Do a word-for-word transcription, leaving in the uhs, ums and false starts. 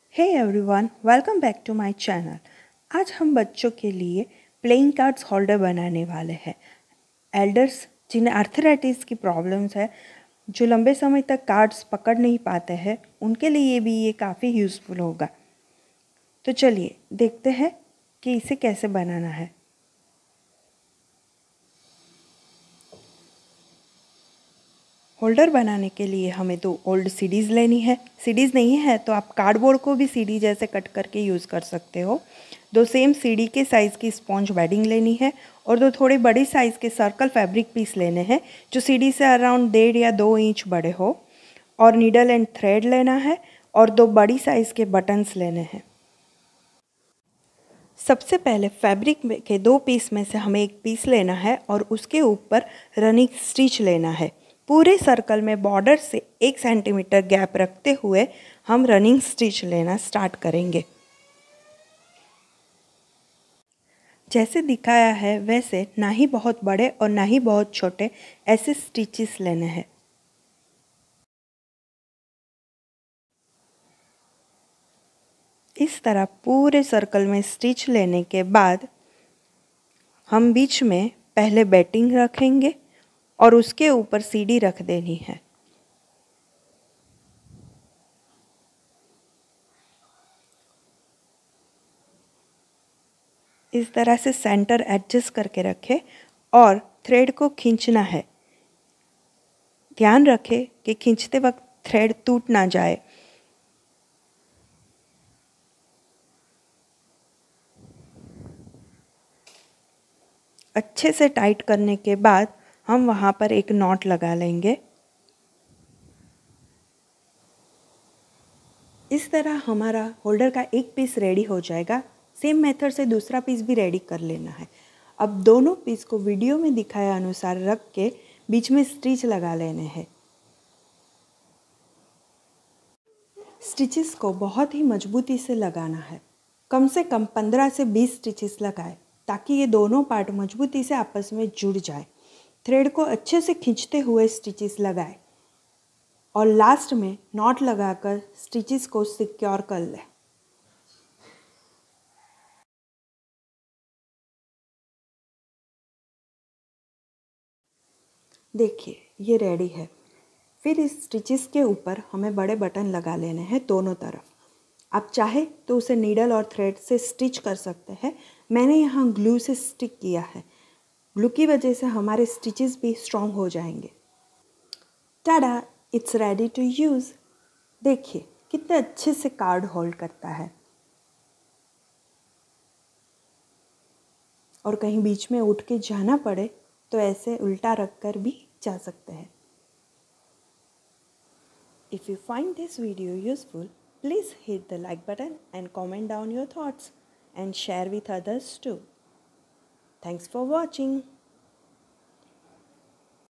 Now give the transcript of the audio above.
Hey everyone, welcome back to my channel. आज हम बच्चों के लिए प्लेइंग कार्ड्स होल्डर बनाने वाले हैं। एल्डर्स जिन्हें आर्थराइटिस की प्रॉब्लम्स है, जो लंबे समय तक कार्ड्स पकड़ नहीं पाते हैं, उनके लिए भी ये काफ़ी यूज़फुल होगा। तो चलिए देखते हैं कि इसे कैसे बनाना है। होल्डर बनाने के लिए हमें दो ओल्ड सीडीज़ लेनी है। सीडीज़ नहीं है तो आप कार्डबोर्ड को भी सीडी जैसे कट करके यूज़ कर सकते हो। दो सेम सीडी के साइज़ की स्पॉन्ज बेडिंग लेनी है और दो थोड़े बड़ी साइज़ के सर्कल फैब्रिक पीस लेने हैं जो सीडी से अराउंड डेढ़ या दो इंच बड़े हो। और नीडल एंड थ्रेड लेना है और दो बड़ी साइज़ के बटन्स लेने हैं। सबसे पहले फैब्रिक के दो पीस में से हमें एक पीस लेना है और उसके ऊपर रनिंग स्टिच लेना है। पूरे सर्कल में बॉर्डर से एक सेंटीमीटर गैप रखते हुए हम रनिंग स्टिच लेना स्टार्ट करेंगे। जैसे दिखाया है वैसे ना ही बहुत बड़े और ना ही बहुत छोटे ऐसे स्टिचेस लेने हैं। इस तरह पूरे सर्कल में स्टिच लेने के बाद हम बीच में पहले बेटिंग रखेंगे और उसके ऊपर सीडी रख देनी है। इस तरह से सेंटर एडजस्ट करके रखें और थ्रेड को खींचना है। ध्यान रखें कि खींचते वक्त थ्रेड टूट ना जाए। अच्छे से टाइट करने के बाद हम वहाँ पर एक नॉट लगा लेंगे। इस तरह हमारा होल्डर का एक पीस रेडी हो जाएगा। सेम मेथड से दूसरा पीस भी रेडी कर लेना है। अब दोनों पीस को वीडियो में दिखाया अनुसार रख के बीच में स्टिच लगा लेने हैं। स्टिचेस को बहुत ही मजबूती से लगाना है। कम से कम पंद्रह से बीस स्टिचेस लगाएं ताकि ये दोनों पार्ट मजबूती से आपस में जुड़ जाए। थ्रेड को अच्छे से खींचते हुए स्टिचेस लगाएं और लास्ट में नॉट लगाकर स्टिचेस को सिक्योर कर लें। देखिए ये रेडी है। फिर इस स्टिचेस के ऊपर हमें बड़े बटन लगा लेने हैं दोनों तरफ। आप चाहे तो उसे नीडल और थ्रेड से स्टिच कर सकते हैं। मैंने यहाँ ग्लू से स्टिक किया है। ग्लू की वजह से हमारे स्टिचेस भी स्ट्रॉन्ग हो जाएंगे। Tada, it's ready to use. देखिए कितने अच्छे से कार्ड होल्ड करता है और कहीं बीच में उठ के जाना पड़े तो ऐसे उल्टा रख कर भी जा सकते हैं। If you find this video useful, please hit the like button and comment down your thoughts and share with others too. Thanks for watching.